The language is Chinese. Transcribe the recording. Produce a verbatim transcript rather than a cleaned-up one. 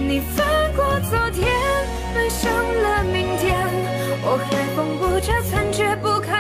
你翻过昨天，奔向了明天，我还缝补着残缺不堪。